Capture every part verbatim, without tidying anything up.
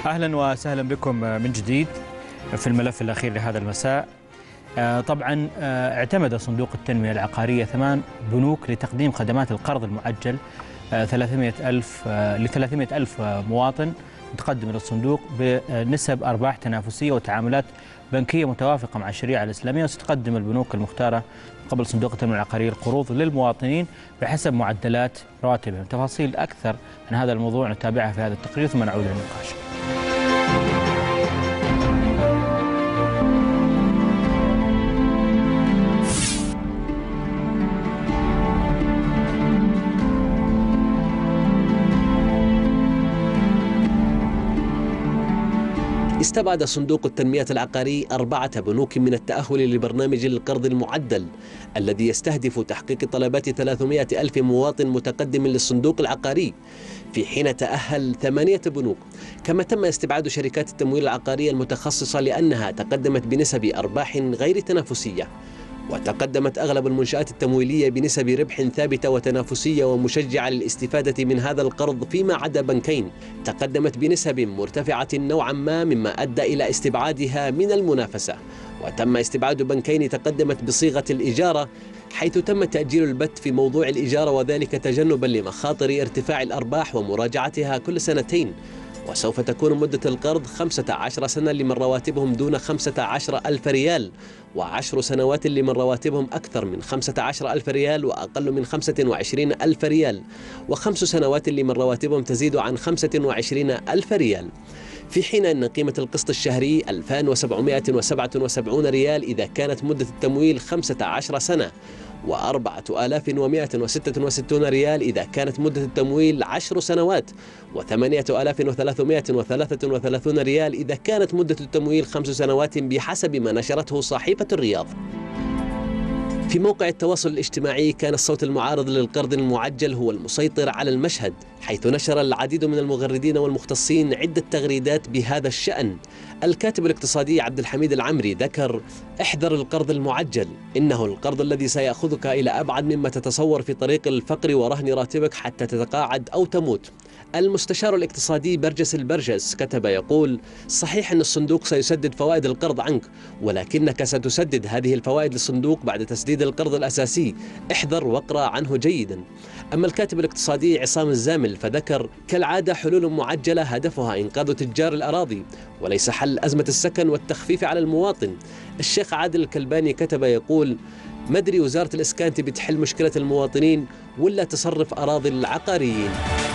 أهلا وسهلا بكم من جديد في الملف الأخير لهذا المساء. طبعا اعتمد صندوق التنمية العقارية ثمان بنوك لتقديم خدمات القرض المؤجل ثلاثمئة ألف ل ثلاثمئة ألف مواطن متقدم إلى الصندوق بنسب أرباح تنافسية وتعاملات بنكية متوافقة مع الشريعة الإسلامية. وستقدم البنوك المختارة قبل صندوق التنمية العقارية القروض للمواطنين بحسب معدلات رواتبهم. تفاصيل أكثر عن هذا الموضوع نتابعها في هذا التقرير ثم نعود للنقاش. استبعد صندوق التنمية العقاري أربعة بنوك من التأهل لبرنامج القرض المعدل الذي يستهدف تحقيق طلبات ثلاثمئة ألف مواطن متقدم للصندوق العقاري، في حين تأهل ثمانية بنوك. كما تم استبعاد شركات التمويل العقارية المتخصصة لأنها تقدمت بنسب أرباح غير تنافسية، وتقدمت أغلب المنشآت التمويلية بنسب ربح ثابتة وتنافسية ومشجعة للاستفادة من هذا القرض، فيما عدا بنكين تقدمت بنسب مرتفعة نوعا ما مما أدى إلى استبعادها من المنافسة. وتم استبعاد بنكين تقدمت بصيغة الإجارة، حيث تم تأجيل البت في موضوع الإجارة، وذلك تجنبا لمخاطر ارتفاع الأرباح ومراجعتها كل سنتين. وسوف تكون مدة القرض خمسة عشر سنة لمن رواتبهم دون خمسة عشر ألف ريال، وعشر سنوات لمن رواتبهم أكثر من خمسة عشر ألف ريال وأقل من خمسة وعشرين ألف ريال، وخمس سنوات لمن رواتبهم تزيد عن خمسة وعشرين ألف ريال. في حين أن قيمة القسط الشهري ألفين وسبعمئة وسبعة وسبعين ريال إذا كانت مدة التمويل خمسة عشر سنة، وأربعة آلاف ومئة وستة وستين ريال إذا كانت مدة التمويل عشر سنوات، وثمانية آلاف وثلاثمئة وثلاثة وثلاثين ريال إذا كانت مدة التمويل خمس سنوات، بحسب ما نشرته صحيفة الرياض. في موقع التواصل الاجتماعي كان الصوت المعارض للقرض المعجل هو المسيطر على المشهد، حيث نشر العديد من المغردين والمختصين عدة تغريدات بهذا الشأن. الكاتب الاقتصادي عبد الحميد العمري ذكر: احذر القرض المعجل، إنه القرض الذي سيأخذك إلى أبعد مما تتصور في طريق الفقر ورهن راتبك حتى تتقاعد أو تموت. المستشار الاقتصادي برجس البرجس كتب يقول: صحيح أن الصندوق سيسدد فوائد القرض عنك، ولكنك ستسدد هذه الفوائد للصندوق بعد تسديد القرض الأساسي، احذر واقرأ عنه جيدا. أما الكاتب الاقتصادي عصام الزامل فذكر: كالعادة حلول معجلة هدفها إنقاذ تجار الأراضي وليس حل أزمة السكن والتخفيف على المواطن. الشيخ عادل الكلباني كتب يقول: مدري وزارة الإسكان تبي تحل مشكلة المواطنين ولا تصرف أراضي العقاريين.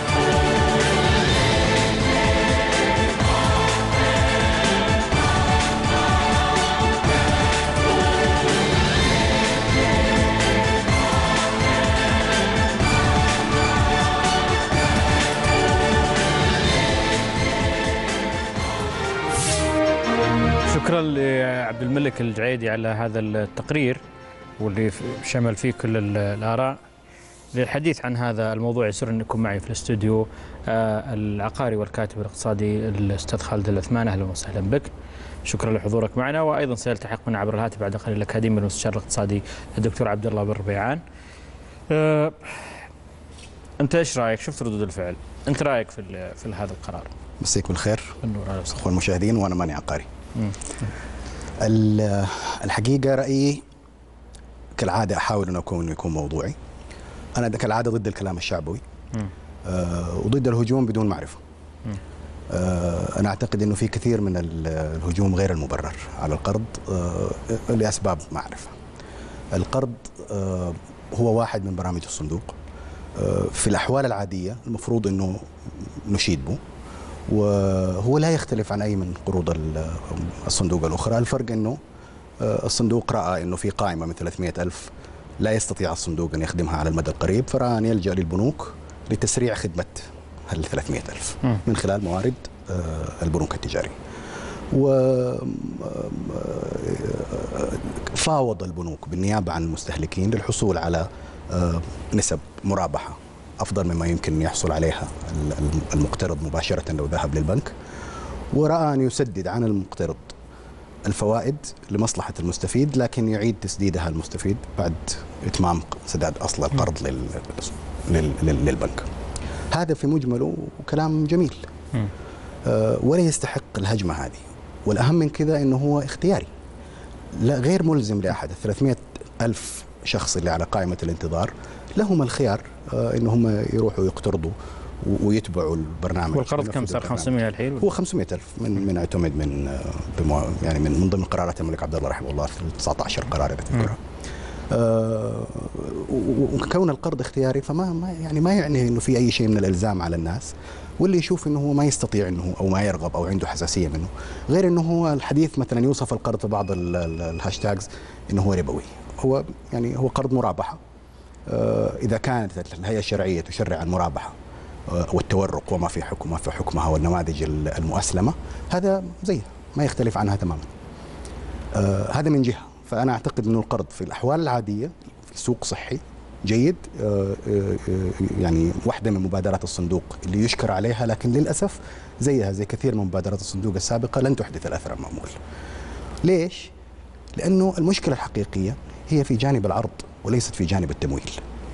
شكرا لعبد الملك الجعيدي على هذا التقرير واللي شمل فيه كل الآراء. للحديث عن هذا الموضوع يسر أن يكون معي في الاستوديو العقاري والكاتب الاقتصادي الأستاذ خالد العثمان. أهلا وسهلا بك، شكرا لحضورك معنا. وأيضا سيلتحق معنا عبر الهاتف بعد قليل الأكاديمي المستشار الاقتصادي الدكتور عبد الله بن ربيعان. أه أنت إيش رأيك؟ شفت ردود الفعل، أنت رأيك في في هذا القرار؟ مسيك بالخير أخوة المشاهدين، وأنا ماني عقاري. الحقيقة رأيي كالعادة أحاول أن أكون يكون موضوعي. أنا كالعادة ضد الكلام الشعبوي أه وضد الهجوم بدون معرفة. أه أنا أعتقد أنه في كثير من الهجوم غير المبرر على القرض أه لأسباب معرفة. القرض أه هو واحد من برامج الصندوق. أه في الأحوال العادية المفروض أنه نشيد به، وهو لا يختلف عن أي من قروض الصندوق الأخرى. الفرق أنه الصندوق رأى أنه في قائمة من ثلاثمئة ألف لا يستطيع الصندوق أن يخدمها على المدى القريب، فرأى أن يلجأ للبنوك لتسريع خدمة هال ثلاثمئة ألف من خلال موارد البنوك التجارية. وفاوض البنوك بالنيابة عن المستهلكين للحصول على نسب مرابحة أفضل مما يمكن يحصل عليها المقترض مباشرة لو ذهب للبنك، ورأى أن يسدد عن المقترض الفوائد لمصلحة المستفيد، لكن يعيد تسديدها المستفيد بعد إتمام سداد أصل القرض للبنك. هذا في مجمله كلام جميل، ولا يستحق الهجمة هذه. والأهم من كذا أنه هو اختياري، لا غير ملزم لأحد. ثلاثمئة ألف شخص اللي على قائمة الانتظار لهم الخيار أنه هم يروحوا يقترضوا ويتبعوا البرنامج. والقرض كم صار؟ خمسمئة الحين؟ هو خمسمئة ألف من من اعتمد من يعني من من ضمن قرارات الملك عبد الله رحمه الله، تسعة عشر قرار اذكرها. آه وكون القرض اختياري فما ما يعني ما يعني انه في اي شيء من الالزام على الناس، واللي يشوف انه هو ما يستطيع انه او ما يرغب او عنده حساسيه منه. غير انه هو الحديث مثلا يوصف القرض في بعض الهاشتاجز انه هو ربوي. هو يعني هو قرض مرابحه. آه اذا كانت الهيئه الشرعيه تشرع المرابحه والتورق وما في حكم ما في حكمها والنماذج المؤسلمه، هذا زيها ما يختلف عنها تماما. آه هذا من جهه. فانا اعتقد انه القرض في الاحوال العاديه في سوق صحي جيد. آه آه يعني واحده من مبادرات الصندوق اللي يشكر عليها، لكن للاسف زيها زي كثير من مبادرات الصندوق السابقه لن تحدث الاثر المامول. ليش؟ لانه المشكله الحقيقيه هي في جانب العرض وليست في جانب التمويل.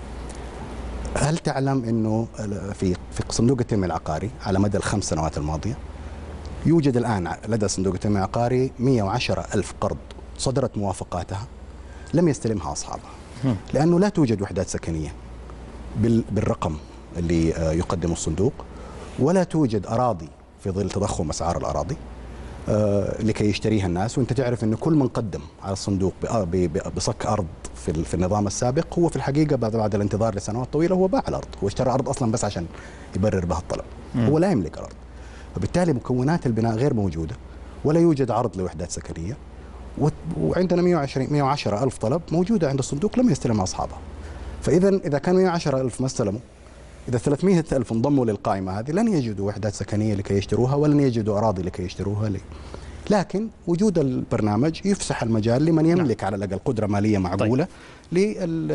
هل تعلم انه في في صندوق التنميه العقاري على مدى الخمس سنوات الماضيه يوجد الان لدى صندوق التنميه العقاري مئة وعشرة ألف قرض صدرت موافقاتها لم يستلمها اصحابها، لانه لا توجد وحدات سكنيه بالرقم اللي يقدمه الصندوق، ولا توجد اراضي في ظل تضخم اسعار الاراضي لكي يشتريها الناس. وانت تعرف انه كل من قدم على الصندوق بصك ارض في في النظام السابق هو في الحقيقه بعد بعد الانتظار لسنوات طويله هو باع الارض، هو اشترى ارض اصلا بس عشان يبرر بها الطلب. م. هو لا يملك الارض، فبالتالي مكونات البناء غير موجوده، ولا يوجد عرض لوحدات سكنيه، وعندنا مئة وعشرين مئة وعشرة ألف طلب موجوده عند الصندوق لم يستلمها اصحابها. فاذا اذا كان مئة وعشرة ألف ما استلموا، إذا ثلاثمئة ألف انضموا للقائمة هذه لن يجدوا وحدات سكنية لكي يشتروها، ولن يجدوا أراضي لكي يشتروها لي. لكن وجود البرنامج يفسح المجال لمن يملك على الأقل قدرة مالية معقولة طيب.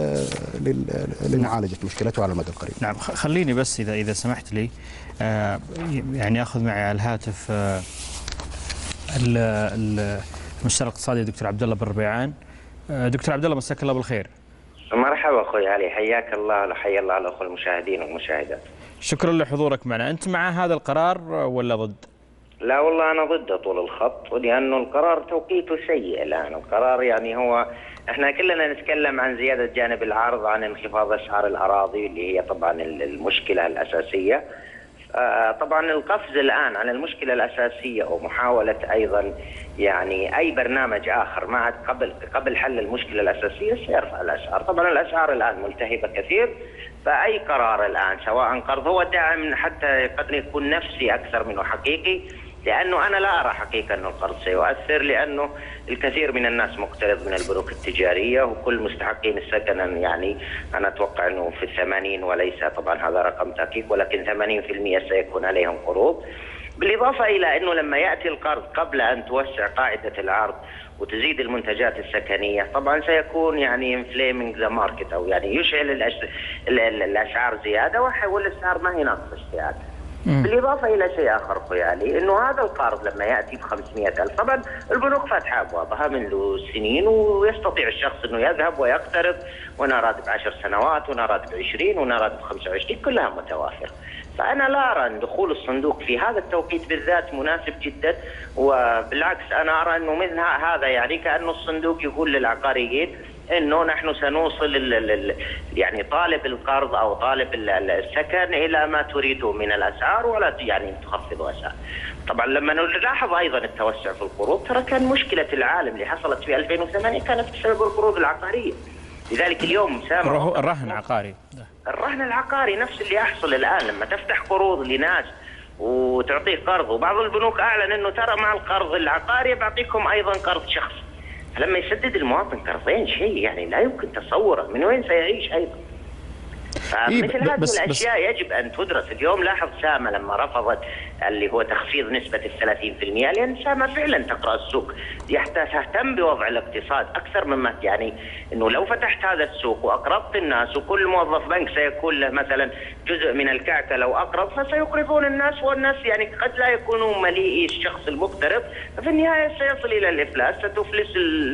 لمعالجة مشكلته على المدى القريب. نعم، خليني بس إذا إذا سمحت لي آه يعني أخذ معي على الهاتف آه المستشار الاقتصادي الدكتور عبد الله بن ربيعان. آه دكتور عبد الله، مساك الله بالخير. مرحبا اخوي علي، حياك الله وحيا الله الاخوه المشاهدين والمشاهدات. شكرا لحضورك معنا. انت مع هذا القرار ولا ضد؟ لا والله انا ضده طول الخط، لانه القرار توقيته سيء الان. القرار يعني هو احنا كلنا نتكلم عن زياده جانب العرض، عن انخفاض اسعار الاراضي اللي هي طبعا المشكله الاساسيه. طبعا القفز الان على المشكله الاساسيه ومحاوله ايضا يعني اي برنامج اخر مع قبل قبل حل المشكله الاساسيه سيرفع الاسعار. طبعا الاسعار الان ملتهبه كثير، فاي قرار الان سواء قرض هو داعم حتى قد يكون نفسي اكثر منه حقيقي، لانه انا لا ارى حقيقه انه القرض سيؤثر، لانه الكثير من الناس مقترض من البنوك التجاريه، وكل مستحقين السكن يعني انا اتوقع انه في الثمانين، وليس طبعا هذا رقم تحقيق، ولكن ثمانين بالمئة سيكون عليهم قروض. بالاضافه الى انه لما ياتي القرض قبل ان توسع قاعده العرض وتزيد المنتجات السكنيه، طبعا سيكون يعني انفليمينج ذا ماركت، او يعني يشعل الاسعار زياده، والاسعار ما هي ناقصه اشتياق. بالاضافه الى شيء اخر اخوي علي، انه هذا القرض لما ياتي ب خمسمئة ألف، طبعا البنوك فاتحه ابوابها منذ سنين، ويستطيع الشخص انه يذهب ويقترض، وانا راتب عشر سنوات، وانا راتب عشرين، وانا راتب خمسة وعشرين، كلها متوافره. فانا لا ارى ان دخول الصندوق في هذا التوقيت بالذات مناسب جدا، وبالعكس انا ارى انه من هذا يعني كانه الصندوق يقول للعقاريين انه نحن سنوصل يعني طالب القرض او طالب السكن الى ما تريده من الاسعار، ولا يعني تخفضوا اسعار. طبعا لما نلاحظ ايضا التوسع في القروض، ترى كان مشكله العالم اللي حصلت في ألفين وثمانية كانت بسبب القروض العقاريه. لذلك اليوم سامع الرهن العقاري الرهن العقاري نفس اللي يحصل الان، لما تفتح قروض لناس وتعطيه قرض، وبعض البنوك اعلن انه ترى مع القرض العقاري بعطيكم ايضا قرض شخصي. فلما يسدد المواطن قرضين شيء يعني لا يمكن تصوره، من وين سيعيش ايضا؟ فمثل هذه الاشياء يجب ان تدرس. اليوم لاحظ سامة لما رفضت اللي هو تخفيض نسبه الثلاثين بالمئة، لان سامة فعلا تقرا السوق، تهتم بوضع الاقتصاد اكثر مما يعني انه لو فتحت هذا السوق واقرضت الناس، وكل موظف بنك سيكون له مثلا جزء من الكعكه لو اقرض، فسيقرضون الناس، والناس يعني قد لا يكونوا مليئي الشخص المقترض، ففي النهايه سيصل الى الافلاس، ستفلس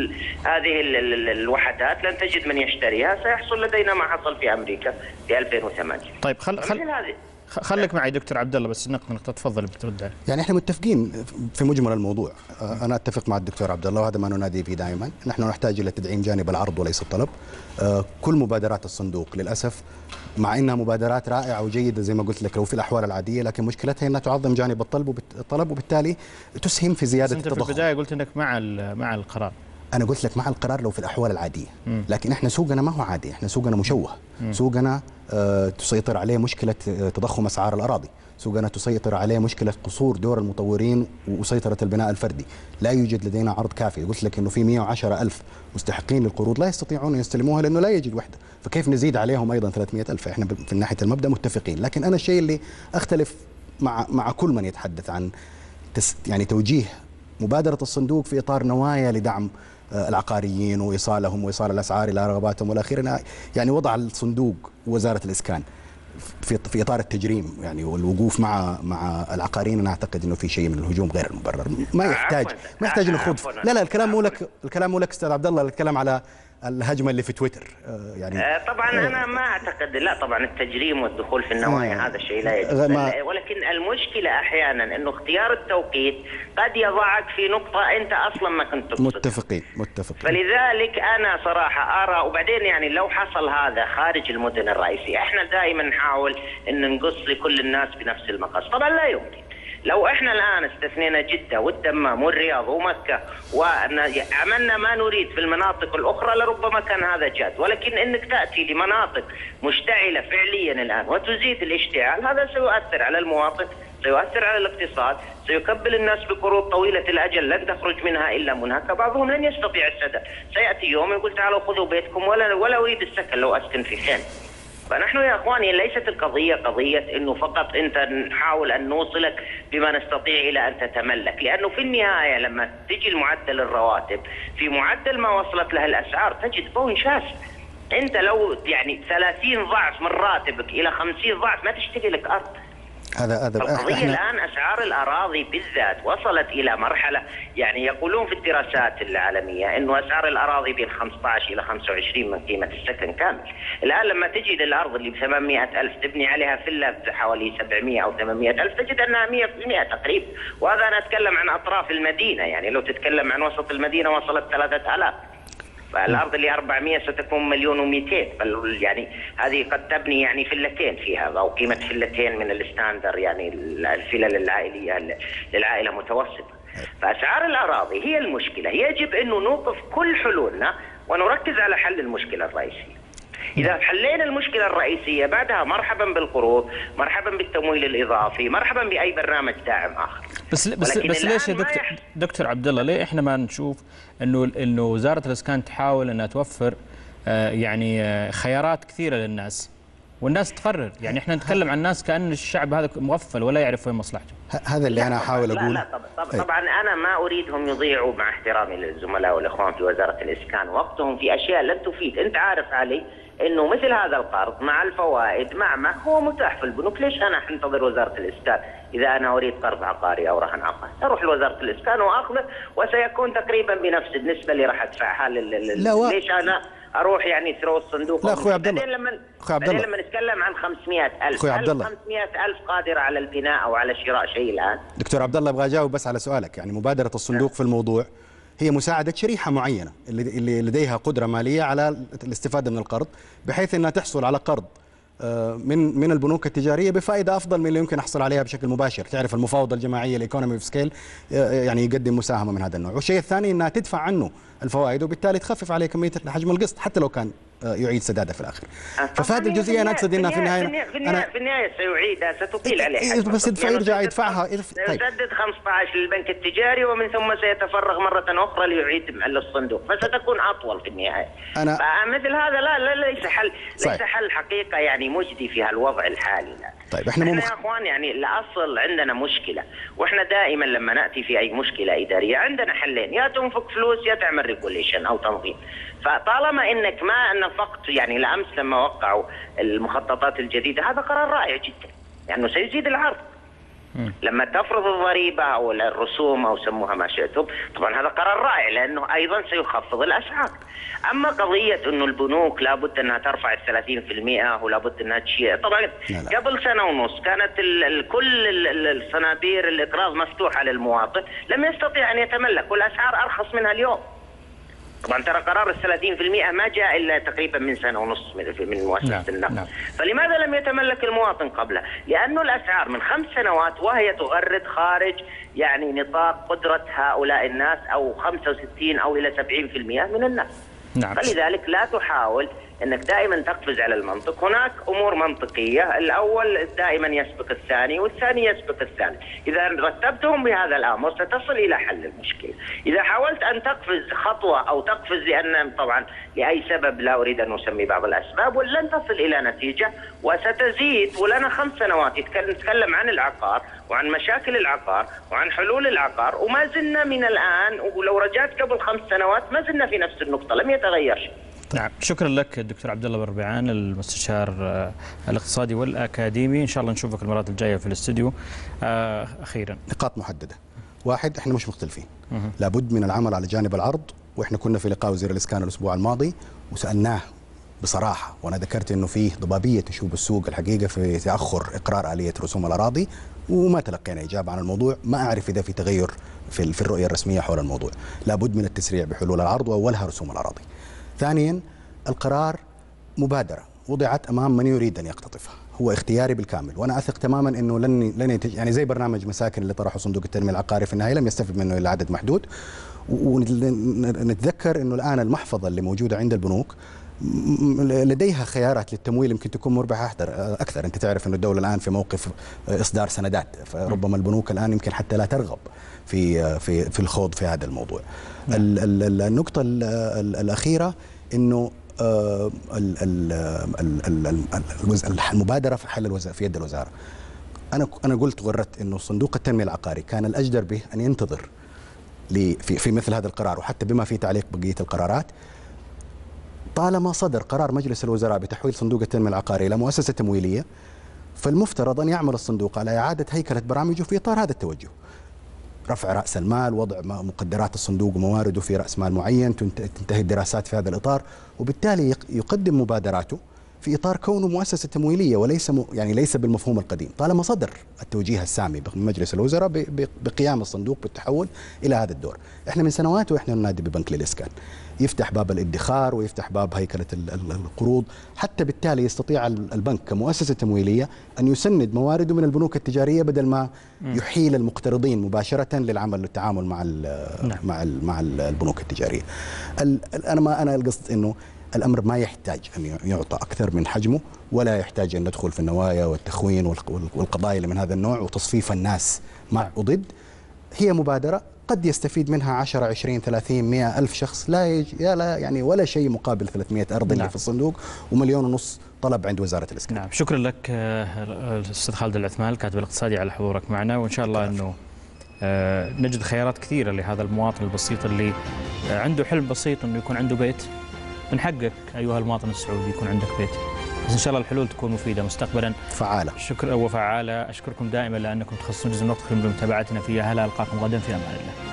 هذه الوحدات، لن تجد من يشتريها، سيحصل لدينا ما حصل في امريكا في ألفين وثمانية. طيب خل خل خليك معي دكتور عبد الله بس نقطة نقطة تفضل بترد عليه. يعني احنا متفقين في مجمل الموضوع، انا اتفق مع الدكتور عبد الله وهذا ما ننادي به دائما، نحن نحتاج الى تدعيم جانب العرض وليس الطلب. كل مبادرات الصندوق للاسف مع انها مبادرات رائعه وجيده زي ما قلت لك لو في الاحوال العاديه، لكن مشكلتها انها تعظم جانب الطلب الطلب وبالتالي تسهم في زياده انت التضخم. في البدايه قلت انك مع مع القرار. انا قلت لك مع القرار لو في الاحوال العاديه، لكن احنا سوقنا ما هو عادي، احنا سوقنا مشوه، سوقنا آه تسيطر عليه مشكله تضخم اسعار الاراضي، سوقنا تسيطر عليه مشكله قصور دور المطورين وسيطره البناء الفردي، لا يوجد لدينا عرض كافي، قلت لك انه في مئة وعشرة ألف مستحقين للقروض لا يستطيعون ان يستلموها لانه لا يجد وحده، فكيف نزيد عليهم ايضا ثلاثمئة ألف؟ احنا في ناحيه المبدا متفقين، لكن انا الشيء اللي اختلف مع مع كل من يتحدث عن يعني توجيه مبادره الصندوق في اطار نوايا لدعم العقاريين وايصالهم وايصال الاسعار الى رغباتهم والى اخره، يعني وضع الصندوق ووزاره الاسكان في في اطار التجريم يعني والوقوف مع مع العقاريين، انا اعتقد انه في شيء من الهجوم غير المبرر، ما يحتاج ما يحتاج نخوض. لا لا الكلام مو لك، الكلام مو لك استاذ عبد الله، الكلام على الهجمه اللي في تويتر يعني. طبعا انا ما اعتقد، لا طبعا التجريم والدخول في النوايا آه هذا الشيء لا يجوز، ولكن المشكله احيانا انه اختيار التوقيت قد يضعك في نقطه انت اصلا ما كنت تقصد. متفقين متفقين. فلذلك انا صراحه ارى، وبعدين يعني لو حصل هذا خارج المدن الرئيسيه، احنا دائما نحاول ان نقص لكل الناس بنفس المقص، طبعا لا يمكن. لو احنا الان استثنينا جده والدمام والرياض ومكه وعملنا ما نريد في المناطق الاخرى لربما كان هذا جاد، ولكن انك تاتي لمناطق مشتعله فعليا الان وتزيد الاشتعال، هذا سيؤثر على المواطن، سيؤثر على الاقتصاد، سيكبل الناس بقروض طويله الاجل لن تخرج منها الا منهكه، بعضهم لن يستطيع السداد، سياتي يوم يقول تعالوا خذوا بيتكم ولا ولا اريد السكن لو اسكن في خيم. فنحن يا اخواني ليست القضيه قضيه انه فقط انت نحاول ان نوصلك بما نستطيع الى ان تتملك، لانه في النهايه لما تجي المعدل الرواتب في معدل ما وصلت له الاسعار تجد بون شاسع. انت لو يعني ثلاثين ضعف من راتبك الى خمسين ضعف ما تشتري لك ارض. هذا هذا القضية احنا... الآن أسعار الأراضي بالذات وصلت إلى مرحلة، يعني يقولون في الدراسات العالمية إنه أسعار الأراضي بين خمسة عشر إلى خمسة وعشرين من قيمة السكن كامل. الآن لما تجي للأرض اللي ب ثمانمئة ألف تبني عليها فيلا بحوالي سبعمئة أو ثمانمئة ألف تجد أنها مئة بالمئة تقريبا، وهذا أنا أتكلم عن أطراف المدينة، يعني لو تتكلم عن وسط المدينة وصلت ثلاثة آلاف، فالارض اللي أربعمئة ستكون مليون ومئتين، يعني هذه قد تبني يعني فلتين فيها او قيمه فلتين من الستاندر، يعني الفلل العائليه للعائله متوسطه. فاسعار الاراضي هي المشكله، يجب انه نوقف كل حلولنا ونركز على حل المشكله الرئيسيه. إذا حلينا المشكلة الرئيسية بعدها مرحبا بالقروض، مرحبا بالتمويل الإضافي، مرحبا بأي برنامج داعم آخر. بس بس بس ليش يا دكتور دكتور عبد الله ليه احنا ما نشوف انه انه وزارة الإسكان تحاول انها توفر آه يعني آه خيارات كثيرة للناس والناس تقرر، يعني احنا نتكلم عن الناس كأن الشعب هذا مغفل ولا يعرف وين مصلحته. هذا اللي انا احاول اقوله. لا لا طبعا, طبعا انا ما اريدهم يضيعوا، مع احترامي للزملاء والاخوان في وزارة الإسكان، وقتهم في اشياء لن تفيد. انت عارف علي انه مثل هذا القرض مع الفوائد مع ما هو متاح في البنوك، ليش انا انتظر وزاره الاسكان؟ اذا انا اريد قرض عقاري او رهن عقاري اروح لوزاره الاسكان واخذه، وسيكون تقريبا بنفس النسبه اللي راح ادفعها لل... و... ليش انا اروح يعني ثرو الصندوق؟ لا اخوي عبد الله، بعدين لما بعدين لما نتكلم عن خمسمئة ألف، اخوي عبد الله خمسمئة ألف قادره على البناء او على شراء شيء الان؟ دكتور عبد الله ابغى اجاوب بس على سؤالك. يعني مبادره الصندوق في الموضوع هي مساعدة شريحة معينة اللي لديها قدرة مالية على الاستفادة من القرض، بحيث أنها تحصل على قرض من من البنوك التجارية بفائدة أفضل من اللي يمكن أحصل عليها بشكل مباشر. تعرف المفاوضة الجماعية الإيكونومي اوف سكيل يعني يقدم مساهمة من هذا النوع. والشيء الثاني أنها تدفع عنه الفوائد وبالتالي تخفف عليه كمية حجم القسط حتى لو كان يعيد سداده في الاخر. ففي هذه الجزئيه انا اقصد انها في النهايه في النهايه, في النهاية سيعيدها، ستطيل عليه حجم بس يدفع يرجع يدفعها. طيب سيسدد خمسة عشر للبنك التجاري ومن ثم سيتفرغ مره اخرى ليعيد للصندوق، فستكون اطول في النهايه. أنا فمثل هذا لا, لا ليس حل صحيح. ليس حل حقيقه يعني مجدي في هالوضع الحالي. لا. طيب احنا مو مخ... يا اخوان يعني الاصل عندنا مشكله، واحنا دائما لما ناتي في اي مشكله اداريه عندنا حلين، يا تنفق فلوس يا تعمل ريجوليشن او تنظيم. فطالما انك ما نفقت، يعني الامس لما وقعوا المخططات الجديده هذا قرار رائع جدا، لانه يعني سيزيد العرض. لما تفرض الضريبة أو الرسوم أو سموها ما شئتم، طبعا هذا قرار رائع لأنه أيضا سيخفض الأسعار. أما قضية أنه البنوك لابد أنها ترفع الثلاثين في المئة ولابد أنها تشيء، طبعا لا. قبل سنة ونص كانت ال ال كل الصنابير الإقراض مفتوحة للمواطن، لم يستطيع أن يتملك والأسعار أرخص منها اليوم. طبعا ترى قرار الثلاثين في المئة ما جاء إلا تقريبا من سنة ونص من مؤسسة النقد. نعم. فلماذا لم يتملك المواطن قبله؟ لأنه الأسعار من خمس سنوات وهي تغرد خارج يعني نطاق قدرة هؤلاء الناس أو خمسة وستين أو إلى سبعين في المئة من الناس. نعم. فلذلك لا تحاول أنك دائما تقفز على المنطق، هناك أمور منطقية، الأول دائما يسبق الثاني والثاني يسبق الثالث، إذا رتبتهم بهذا الأمر ستصل إلى حل المشكلة. إذا حاولت أن تقفز خطوة أو تقفز لأن طبعا لأي سبب لا أريد أن أسمي بعض الأسباب ولن تصل إلى نتيجة وستزيد. ولنا خمس سنوات نتكلم عن العقار وعن مشاكل العقار وعن حلول العقار وما زلنا من الآن، ولو رجعت قبل خمس سنوات ما زلنا في نفس النقطة، لم يتغير شيء. نعم، شكرا لك الدكتور عبد الله بن ربيعان المستشار الاقتصادي والاكاديمي، ان شاء الله نشوفك المرات الجايه في الاستوديو. اخيرا نقاط محدده. واحد، احنا مش مختلفين، لابد من العمل على جانب العرض، واحنا كنا في لقاء وزير الاسكان الاسبوع الماضي وسالناه بصراحه، وانا ذكرت انه فيه ضبابيه تشوب السوق الحقيقه في تاخر اقرار اليه رسوم الاراضي، وما تلقينا اجابه عن الموضوع، ما اعرف اذا في تغير في في الرؤيه الرسميه حول الموضوع. لابد من التسريع بحلول العرض واولها رسوم الاراضي. ثانيا، القرار مبادرة وضعت أمام من يريد أن يقتطفها، هو اختياري بالكامل، وأنا أثق تماما أنه لن لن يتج... يعني زي برنامج مساكن اللي طرحه صندوق التنمية العقاري في النهاية لم يستفد منه إلا عدد محدود. ونتذكر أنه الآن المحفظة اللي موجودة عند البنوك لديها خيارات للتمويل يمكن تكون مربحة أكثر. أنت تعرف أن الدولة الآن في موقف إصدار سندات، فربما البنوك الآن يمكن حتى لا ترغب في في في الخوض في هذا الموضوع. النقطة الأخيرة أنه المبادرة في حل الوزارة في يد الوزارة. أنا أنا قلت وغردت أنه صندوق التنمية العقاري كان الأجدر به أن ينتظر في في مثل هذا القرار، وحتى بما فيه تعليق بقية القرارات. طالما صدر قرار مجلس الوزراء بتحويل صندوق التنمية العقاري إلى مؤسسة تمويلية، فالمفترض أن يعمل الصندوق على إعادة هيكلة برامجه في إطار هذا التوجه. رفع رأس المال، وضع مقدرات الصندوق وموارده في رأس مال معين، تنتهي الدراسات في هذا الإطار، وبالتالي يقدم مبادراته في إطار كونه مؤسسة تمويلية وليس يعني ليس بالمفهوم القديم. طالما صدر التوجيه السامي من مجلس الوزراء بقيام الصندوق بالتحول إلى هذا الدور، احنا من سنوات واحنا ننادي ببنك للإسكان يفتح باب الادخار ويفتح باب هيكلة القروض، حتى بالتالي يستطيع البنك كمؤسسة تمويلية أن يسند موارده من البنوك التجارية بدل ما يحيل المقترضين مباشرة للعمل والتعامل مع ال مع ال مع البنوك التجارية. أنا ما أنا القصد إنه الأمر ما يحتاج أن يعطى أكثر من حجمه، ولا يحتاج أن ندخل في النوايا والتخوين والقضايا اللي من هذا النوع وتصفيف الناس مع وضد. هي مبادرة قد يستفيد منها عشرة عشرين ثلاثين مئة ألف شخص، لا يج... لا يعني ولا شيء مقابل ثلاثمئة أرض نعم. اللي في الصندوق ومليون ونص طلب عند وزارة الإسكان. نعم، شكرا لك الأستاذ خالد العثمان الكاتب الاقتصادي على حضورك معنا، وإن شاء الله أنه نجد خيارات كثيرة لهذا المواطن البسيط اللي عنده حلم بسيط أنه يكون عنده بيت. من حقك أيها المواطن السعودي يكون عندك بيت، بس إن شاء الله الحلول تكون مفيدة مستقبلا فعالة. شكرا وفعالة. أشكركم دائما لأنكم تخصصون جزء من وقتكم بمتابعتنا فيها. هلا ألقاكم غدا في أمان الله.